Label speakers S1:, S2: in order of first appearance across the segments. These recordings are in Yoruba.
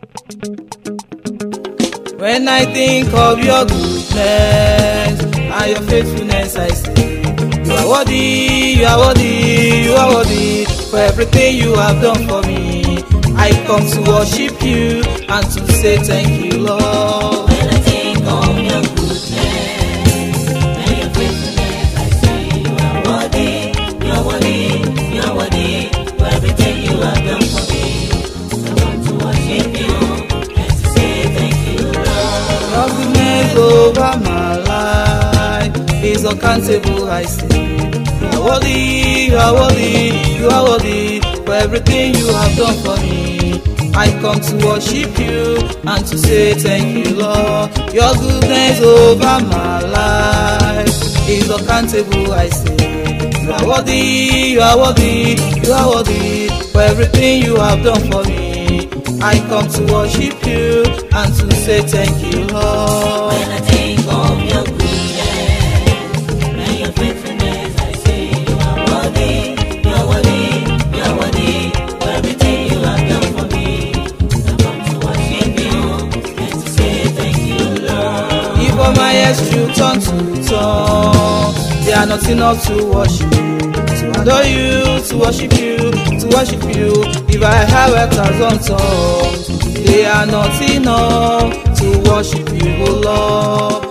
S1: When I think of your goodness and your faithfulness, I say, you are worthy, you are worthy, you are worthy for everything you have done for me. I come to worship you and to say thank you, Lord.
S2: When I think of your goodness and your faithfulness, I say, you are worthy, you are worthy, you are worthy for everything you have done for me. I want to worship you and to say thank you, Lord.
S1: Your goodness over my life is uncountable, I say. You are worthy, you are worthy, you are worthy for everything you have done for me. I come to worship you and to say thank you, Lord. Your goodness over my life is uncountable, I say. You are worthy, you are worthy, you are worthy for everything you have done for me. I come to worship you and to say thank you, Lord.
S2: When I think of your goodness and your faithfulness, I say, you are worthy, you are worthy, you are worthy for everything you have done for me. I come to worship you and to say thank you, Lord.
S1: If all my years you turn to tongue, they are not enough to worship you, to adore you, to worship you, to worship you. If I have 1,000 tongues, they are not enough to worship you, O Lord.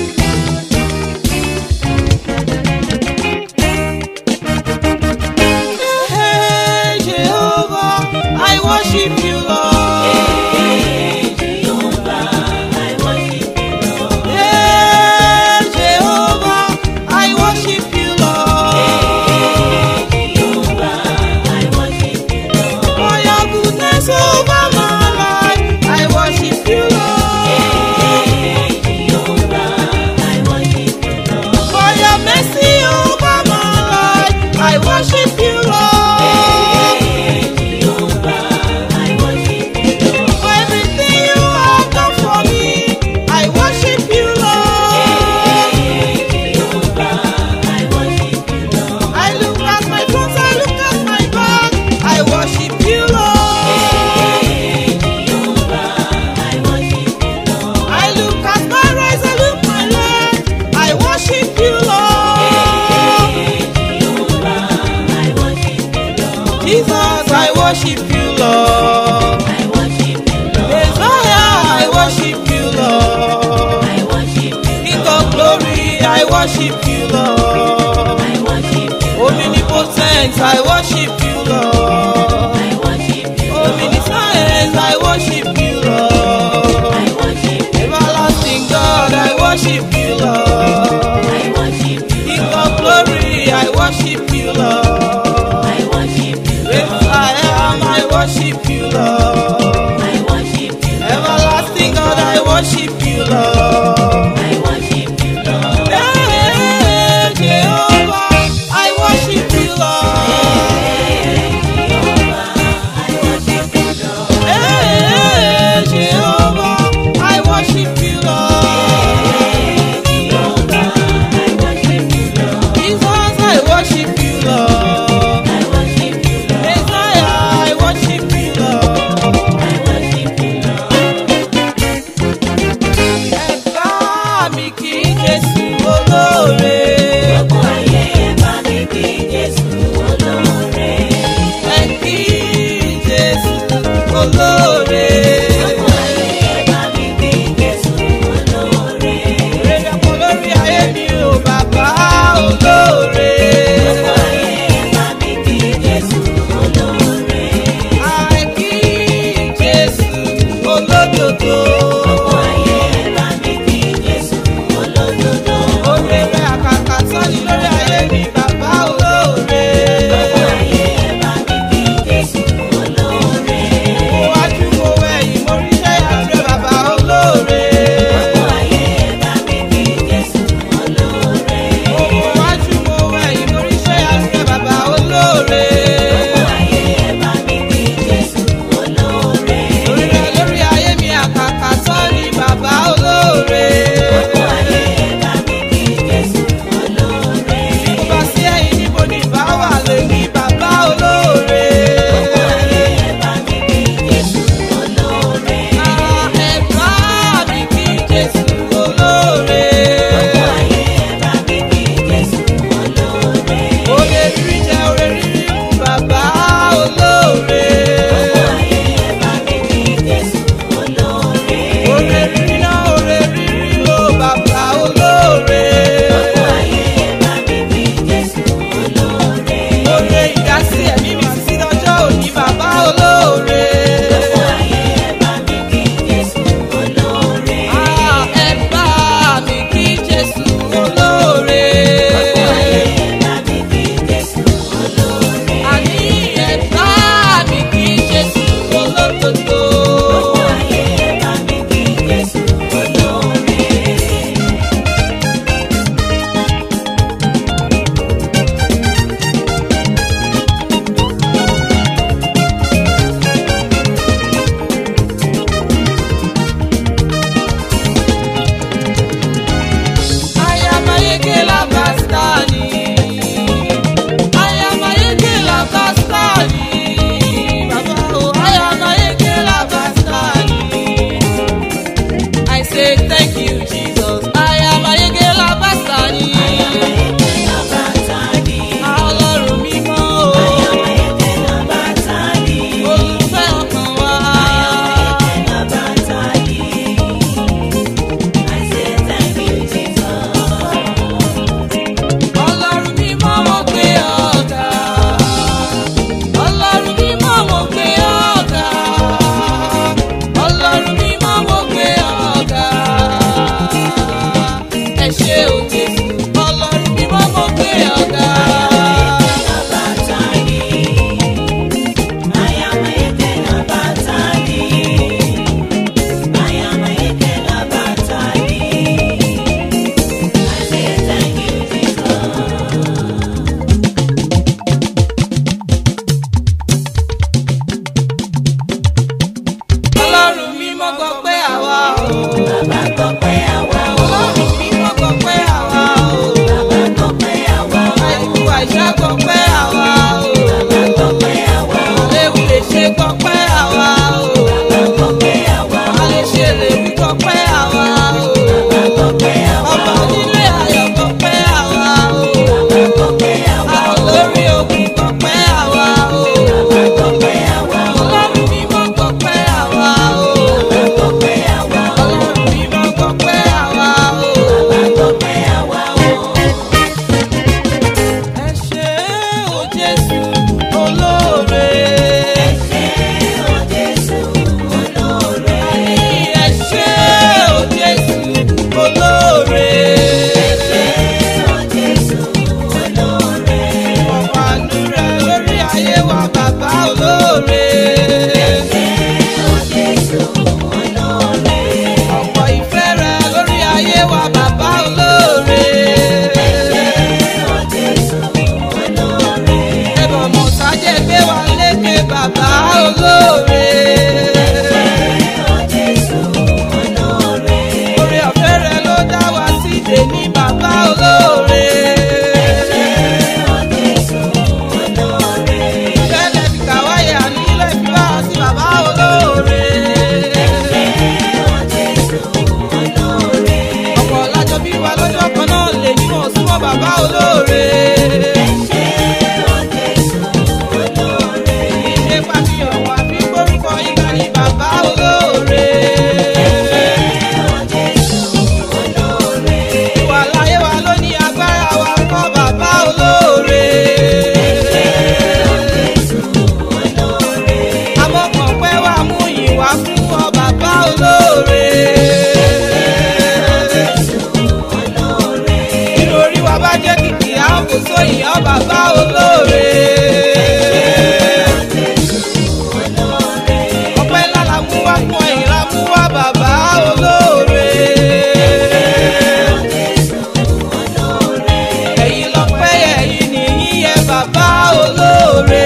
S1: Hey, Jehovah, I worship you, Lord.
S2: Hey, Jehovah, I worship you, Lord.
S1: Hey, Jehovah, I worship you, Lord.
S2: Hey, Jehovah, I worship you, Lord.
S1: For your goodness over my life, I worship you, Lord.
S2: Hey, Jehovah, I worship you, Lord.
S1: For your mercy over my life, I worship you, Lord.
S2: Hey, Jehovah, I worship you, Lord.
S1: For everything you have done for me, I worship you, Lord.
S2: Hey, Jehovah, I worship you, Lord.
S1: I look at my front, I look at my back, I worship you, Lord.
S2: Hey, Jehovah, I worship you, Lord.
S1: I look at my right, I look my left, I worship you, Lord.
S2: Hey, Jehovah, I worship you, Lord.
S1: Jesus, I worship you, Lord.
S2: I worship you, Lord.
S1: Messiah, I worship you, Lord.
S2: I worship you,
S1: King of glory, I worship you, Lord.
S2: I worship you,
S1: Omnipotent, I worship you, Lord.
S2: I worship you,
S1: Omniscience, I worship you, Lord.
S2: I worship you,
S1: Everlasting God, I worship you, Lord.
S2: I worship you,
S1: King of glory, I worship you, Lord.
S2: I worship you,
S1: Great I am, I worship you, Lord.
S2: I worship you,
S1: Everlasting God, I worship you, Lord.
S2: I worship you, Lord.
S1: Hey, Jehovah, I worship you, Lord.
S2: Jehovah, I worship you, Lord.
S1: Hey, Jehovah, I worship you, Lord.
S2: Jehovah, I worship you, Lord.
S1: Jesus, I worship you, Lord. bàbá olóore. Ọpẹ́ ńlá la mú wá fún ẹ̀yìn la mú wá bàbá olóore. Ẹ̀yin lọ́pẹ́ ẹ̀yin nìyí yẹ bàbá olóore.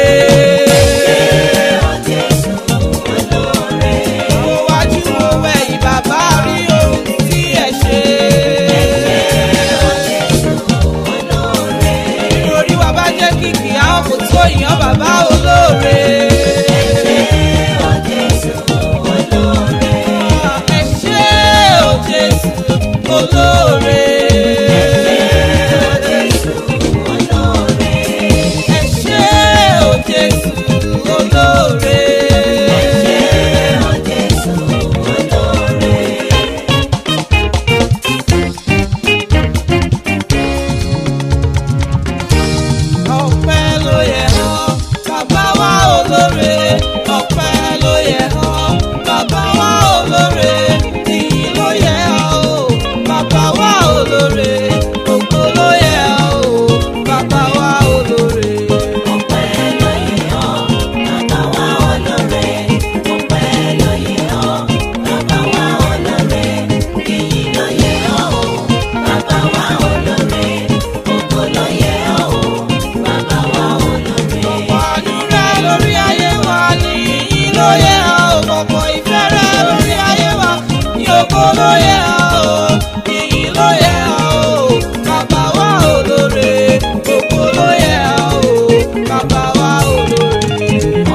S1: Mo wájú mo wẹ̀yìn bàbá rí ohun tí ẹ ṣe. Orí wa bá jẹ́ kìkì àwọn kò tó ìyàn bàbá olóore. Ẹ ṣé o Jésù olóore. Ẹ ṣé o Jésù olóore. Ọpẹ́ ló yẹ ọ́ bàbá wa olóore. Ọpẹ́ ló yẹ ọ́ bàbá wa olóore. Ìyìn ló yẹ ọ́ bàbá wa olóore. Ògo ló yẹ ọ́ bàbá wa olóore. Ọ̀pọ̀ àánú rẹ lórí ayé wa ní ìyìn ló yẹ ọ́. Ọ̀pọ̀ ìfẹ́ rẹ lórí ayé wa ní ògo ló yẹ ọ́. Ìyìn ló yẹ ọ́ bàbá wa olóore. Ògo ló yẹ ọ́ bàbá wa olóore.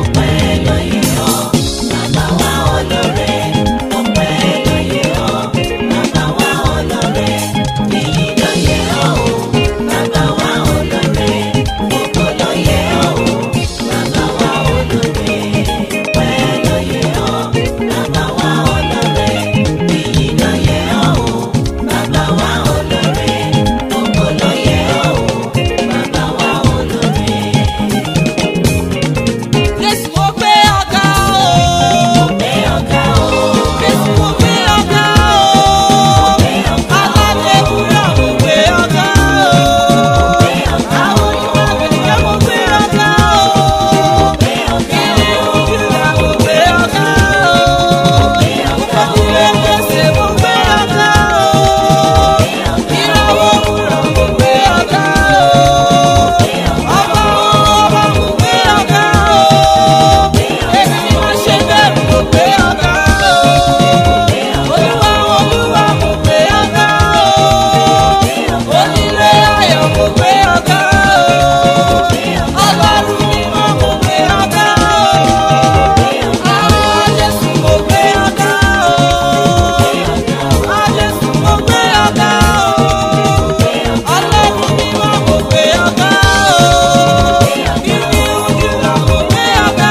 S1: Jésù mo gbé ọ̀gá o. Jésù mo gbé ọ̀gá o. Aládé wúrà mo gbé ọ̀gá o. Àwọn ìwà gbẹ̀gbẹ̀ mo gbé ọ̀gá o. Ilé ìjìyà mo gbé ọ̀gá o. Ìfọ̀kúrẹ́ gbèsè mo gbé ọ̀gá o. Ìràwọ̀ wúrà mo gbé ọ̀gá o. Ọba ọba mo gbé ọ̀gá o. Èmi ni wọ́n ṣe bẹ̀rù mo gbé ọ̀gá o. Olúwa olúwa mo gbé ọ̀gá o. Onílé ayọ̀ mo gbé ọ̀gá o. Ọlọ́run mímọ́ mo gbé ọ̀gá o. Jésù mo gbé ọ̀gá o. Jésù mo gbé ọ̀gá o. Ọlọ́run mímọ́ mo gbé ọ̀gá o. Ibi ojúlọ mo gbé ọ̀gá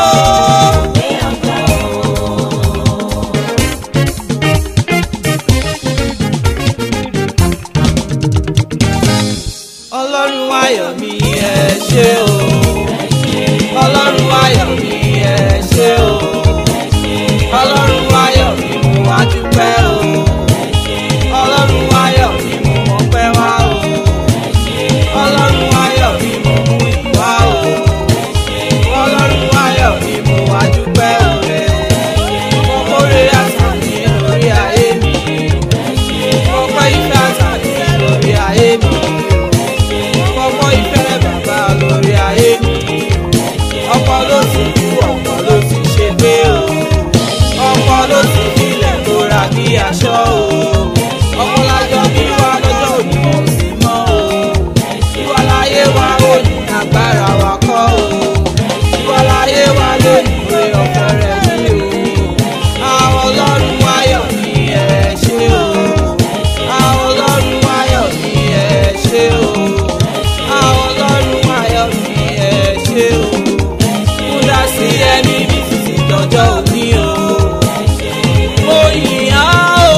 S1: o. Ọlọ́run ayọ̀ mi ẹ ṣé o. Ọlọ́run ayọ̀ mi ẹ ṣé o. Ọlọ́run ayọ̀ mi mo wá dúpẹ́ o. Ọlọ́run ayọ̀ mi mo mọpẹ́ wá o. Ọlọ́run ayọ̀ mi mo mú ìwá o. Ọlọ́run ayọ̀ mi mo wá dúpẹ́ o rẹ. Mo kórè àtàní lórí ayé mi. Mo pẹ́ ìfẹ́ àtàní lórí ayé mi. Ọ̀pọ̀ ìfẹ́ bàbá lórí ayé mi. Ọ̀pọ̀ ló ti kú, ọ̀pọ̀ ló ti ṣe pé o. Ọ̀pọ̀ ló ti filẹ̀ tó ra bí aṣọ o. Ọ̀pọ̀ lájọ bí wá lọ́jọ́ òní wọn ò sí mọ́ o. Ìwà láyé wa lónìí agbára wa kọ́ o. Ìwà láyé wa lónìí pé ọ̀fẹ́ rẹ̀ ní o. Àwọn ọlọ́run ayọ̀ ni ẹ ṣé o. Àwọn ọlọ́run ayọ̀ ni ẹ ṣé o. Àwọn ọlọ́run ayọ̀ ni ẹ ṣé o. Múra sí ẹni bí títí dọjọ́ òní o. Mo yìn á o.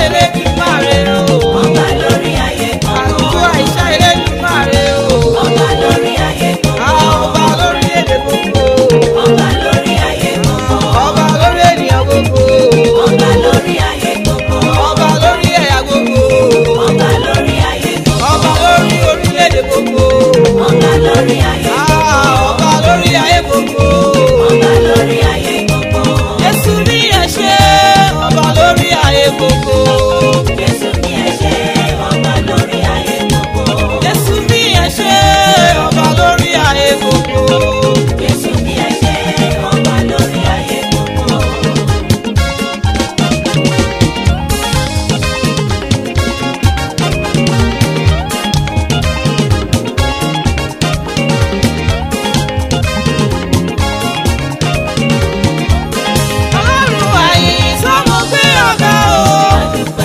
S1: Elédùmarè o.
S2: Ọba lórí ayé gbogbo.
S1: Àlùjọ àìṣá Elédùmarè o.
S2: Ọba lórí ayé gbogbo.
S1: Ọba lórí èdè gbogbo.
S2: Ọba lórí ayé gbogbo.
S1: Ọba lórí ènìyàn gbogbo.
S2: Ọba lórí ayé gbogbo.
S1: Ọba lórí ẹ̀yà gbogbo.
S2: Ọba lórí ayé gbogbo.
S1: Ọba lórí orílẹ̀-èdè gbogbo.
S2: Ọba lórí ayé gbogbo.
S1: Ọba lórí ayé gbogbo.
S2: Ọba lórí ayé gbogbo.
S1: Jésù ní ẹ ṣé, ọba lórí ayé gbogbo.
S2: Jésù ní ẹ ṣé, ọba lórí ayé gbogbo.
S1: Jésù ní ẹ ṣé, ọba lórí ayé gbogbo.
S2: Jésù ní ẹ ṣé, ọba lórí ayé gbogbo.
S1: Ọlọ́run àyè sọ́mọ gbé ọ̀gá o.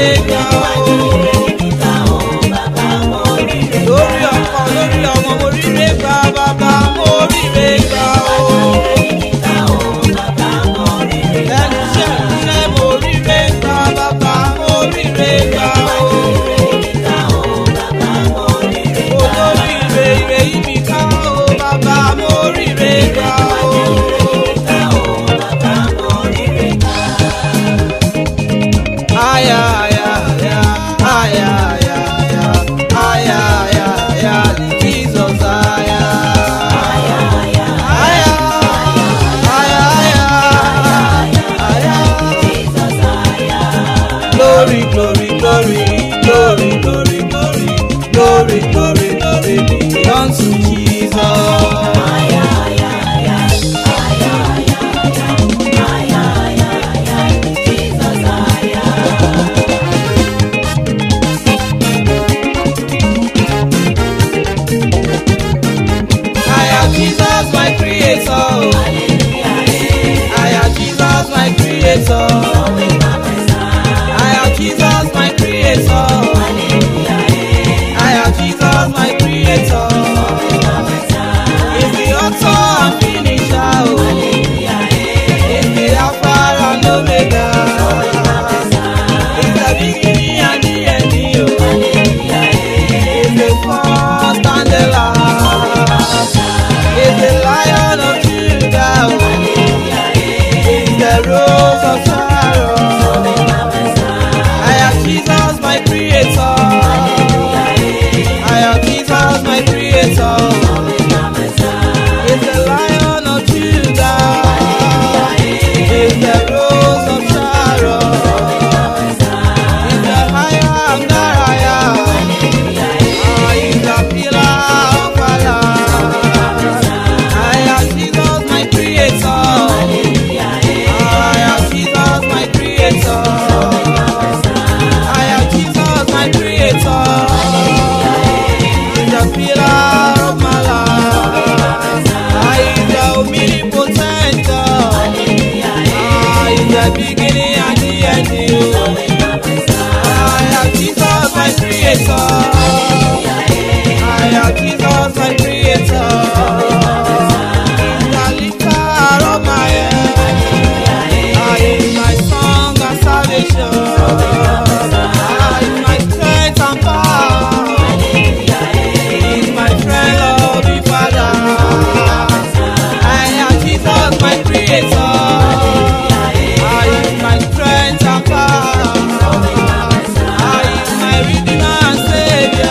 S1: gbà o. Lórí ọkọ lórí ọmọ mo ríre gbà bàbá mo ríre gbà o. Ẹnu iṣẹ́ mo ríre gbà bàbá mo ríre gbà o. Olórí ire ire ibi ká o bàbá mo ríre gbà o. Aya aya aya aya aya aya aya aya Jesus aya aya aya aya aya aya Jesus aya. Glory glory glory glory glory glory glory glory glory be unto Jesus. Jesus, my creator. I am Jesus, my creator. I am Jesus, my creator. I am Jesus, my creator. He's the author and finisher. He's the Alpha and Omega. He's the beginning and the end. He's the first and the last. He's the Lion of Judah. He's the Rose of Sharon. I am Jesus, my creator. I am Jesus, my creator. He's the Lion of Judah. He's the Rose of Sharon. He's the higher and the higher. He's the pillar of fire. I am Jesus, my creator. I am Jesus, my creator. I am Jesus, my creator. He's the pillar of my life. I am the omnipotent God. I am the beginning and the end. I am Jesus, my creator. I am Jesus, my creator. He's the lifter of my head. I am my song and salvation. I am my strength and power. He's my friend, loving Father. I am Jesus, my creator. I am my strength and power. I am my redeemer and savior.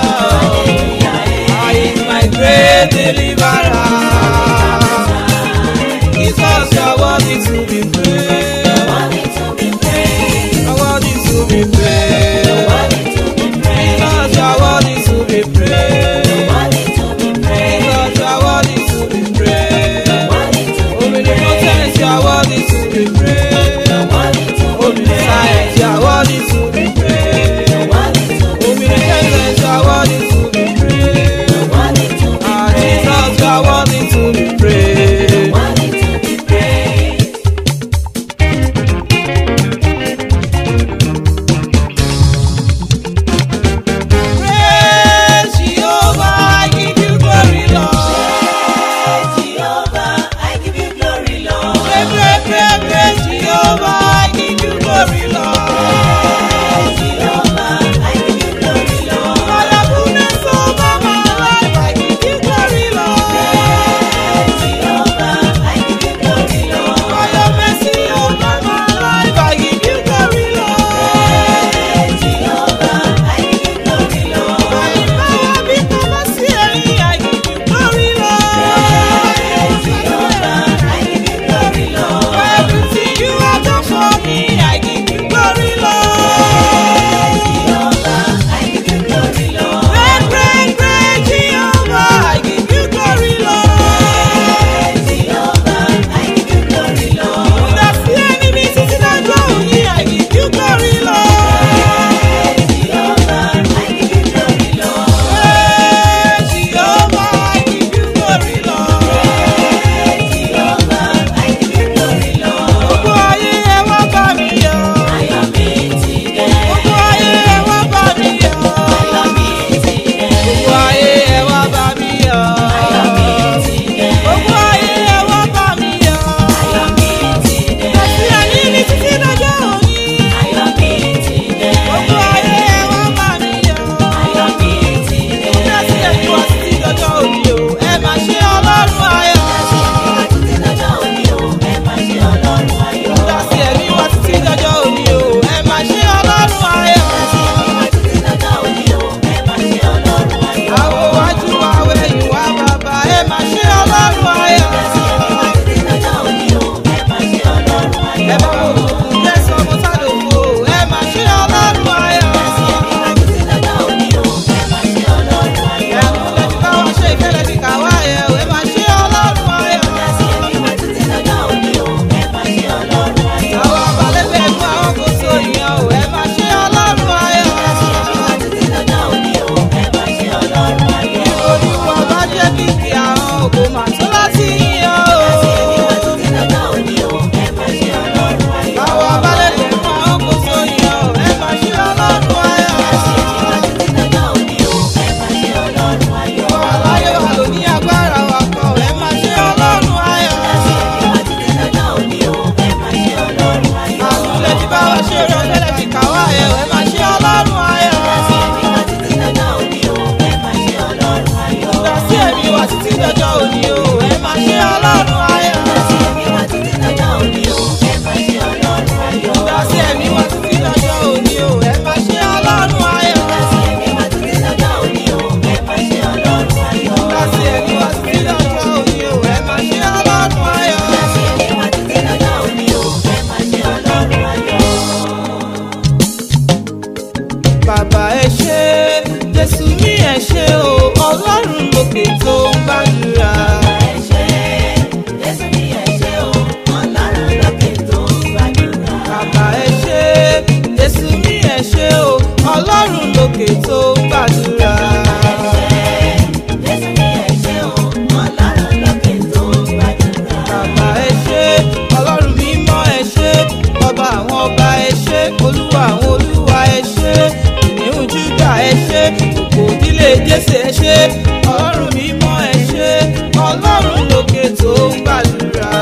S1: ẹ ṣé o ọlọ́run lókè tó ń gbàdúrà. Bàbá ẹ ṣé Jésù mi ẹ ṣé o ọlọ́run lókè tó ń gbàdúrà. Bàbá ẹ ṣé ọlọ́run mímọ́ ẹ ṣé ọba àwọn ọba ẹ ṣé olúwa àwọn olúwa ẹ ṣé ìníhùn Júdà ẹ ṣé òkò ìdílé Jésè ẹ ṣé ọlọ́run mímọ́ ẹ ṣé ọlọ́run lókè tó ń gbàdúrà.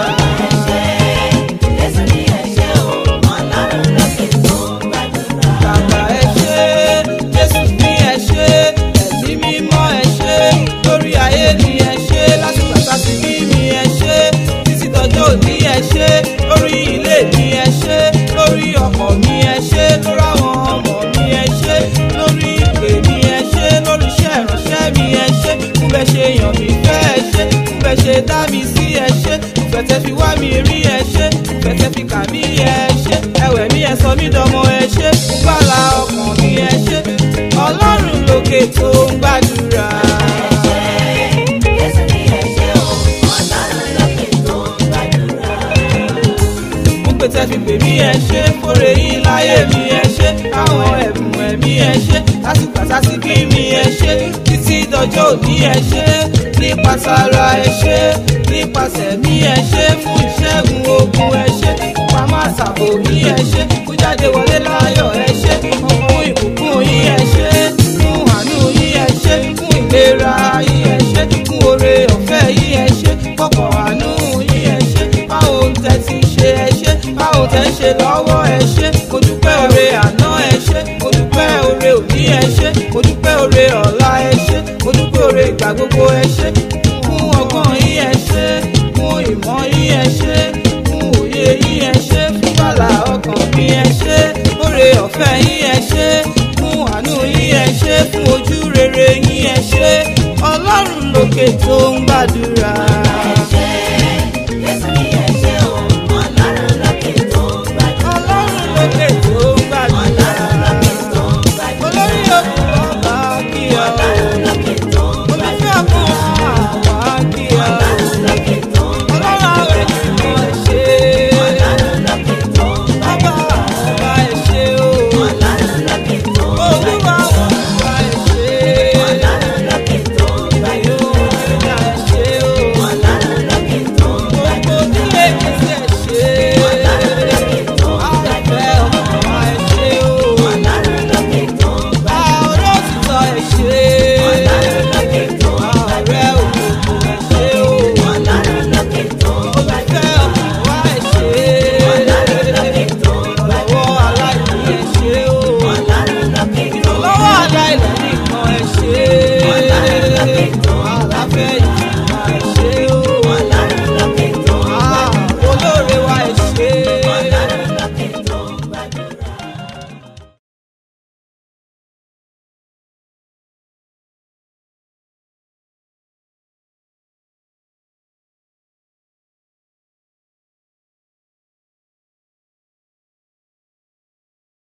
S1: Bàbá ẹ ṣé Jésù ní ẹ ṣé ẹ̀mí mímọ́ ẹ ṣé lórí ayé ni ẹ ṣé lásìkò àtàkì mi ẹ ṣé títí dọjọ́ òní ẹ ṣé lórí ilé mi ẹ ṣé lórí ọkọ mi ẹ ṣé lórí àwọn ọmọ mi ẹ ṣé lórí ìpè mi ẹ ṣé lórí iṣẹ́ ìránṣẹ́ mi ẹ ṣé fún bẹ́ẹ̀ ṣe yàn mí fẹ́ ẹ ṣé fún bẹ́ẹ̀ ṣe dá mi sí ẹ ṣé fẹ̀tẹ̀ fi wá mi rí ẹ ṣé fẹ̀tẹ̀ fi kà mí ẹ ṣé ẹwẹ̀ mi ẹ sọ mí dọmọ ẹ ṣé gbàlà ọkàn mi ẹ ṣé ọlọ́run lókè tó ń gbàdúrà. Tẹ́ fi pè mí ẹ ṣé fòrè yín láyé mi ẹ ṣé àwọn ẹ̀bùn ẹ̀mí ẹ ṣé lásìkò àsásíkí mi ẹ ṣé títí dọjọ́ òní ẹ ṣé nípasàrà ẹ ṣé nípasẹ̀ mi ẹ ṣé fún ìṣẹ́gun ogun ẹ ṣé pamọ́ àṣàbò mi ẹ ṣé kó jáde wọlé láyọ̀ ẹ ṣé fún ìbùkún yín ẹ ṣé fún àánú yín ẹ ṣé fún ìlera yín ẹ ṣé fún oore ọ̀fẹ́ yín ẹ ṣé pọ̀pọ̀ àánú yín ẹ ṣé báwo tẹ́ ti ṣe ẹ ṣé báwo tẹ́ ń ṣe lọ́wọ́ ẹ ṣé mo dúpẹ́ oore àná ẹ ṣé mo dúpẹ́ oore òní ẹ ṣé mo dúpẹ́ oore ọ̀la ẹ ṣé mo dúpẹ́ oore ìgbà gbogbo ẹ ṣé fún ọgbọ́n yín ẹ ṣé fún ìmọ̀ yín ẹ ṣé fún òye yín ẹ ṣé fún bàlà ọkàn mi ẹ ṣé oore ọ̀fẹ́ yín ẹ ṣé fún àánú yín ẹ ṣé fún ojú rere yín ẹ ṣé ọlọ́run lókè tó ń gbàdúrà.